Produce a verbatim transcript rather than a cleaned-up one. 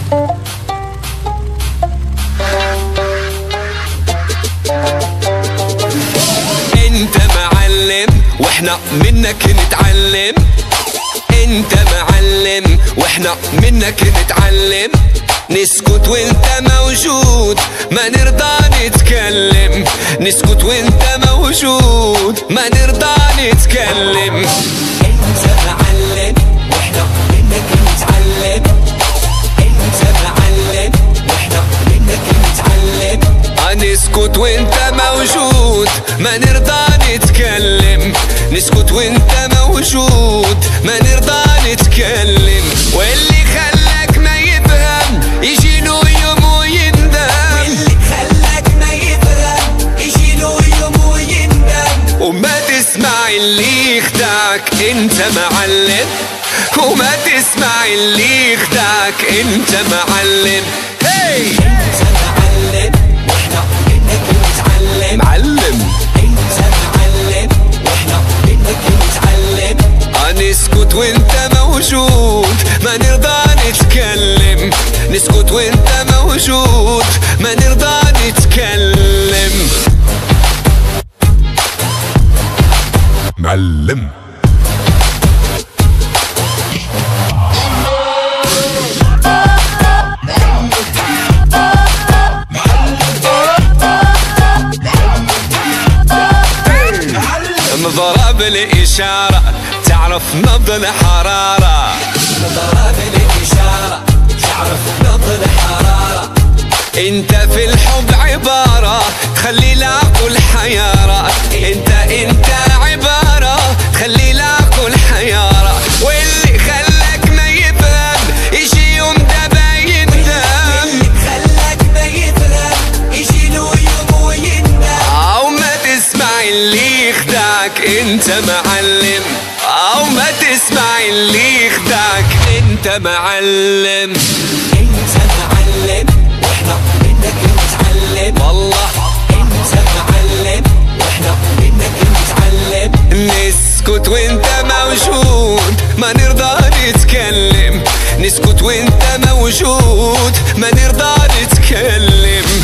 انت معلم واحنا منك نتعلم، انت معلم واحنا منك نتعلم، نسكت وانت موجود ما نرضى نتكلم، نسكت وانت موجود ما نرضى نتكلم. انت معلم واحنا منك نتعلم، انت معلم واحنا منك نتعلم، نسكت وانت موجود ما نرضى نتكلم، نسكت وانت موجود ما نرضى نتكلم. واللي خلاك ما يفهم يجي له يوم ويندم، واللي خلاك ما يفهم يجي له يوم ويندم، وما تسمع اللي يخدعك انت معلم، وما تسمع اللي يخدعك انت معلم. هي انت معلم واحنا منك نتعلم، معلم انت معلم واحنا منك نتعلم، نسكت وانت موجود ما نرضى نتكلم، نسكت وانت موجود ما نرضى نتكلم. معلم ضرب الإشارة تعرف نبض الحرارة، ضرب الإشارة تعرف نبض الحرارة، انت في الحب عبارة تخلي العقل حيارة، انت انت عبارة تخلي العقل حيارة. واللي خلاك ما يفهم يجي يوم دابا يندم، واللي خلاك ما يفهم يجي له يوم ويندم، او ما تسمع اللي يخدعك انت معلم، او ما تسمع اللي يخدعك انت معلم. انت معلم واحنا منك نتعلم، والله انت معلم واحنا منك نتعلم، نسكت وانت موجود ما نرضى نتكلم، نسكت وانت موجود ما نرضى نتكلم.